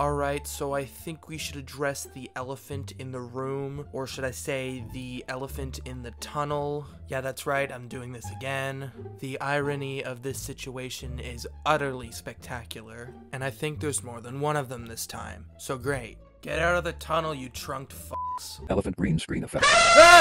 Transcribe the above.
Alright, so I think we should address the elephant in the room, or should I say the elephant in the tunnel. Yeah, that's right, I'm doing this again. The irony of this situation is utterly spectacular, and I think there's more than one of them this time. So great. Get out of the tunnel, you trunked fucks. Elephant green screen effect. Ah!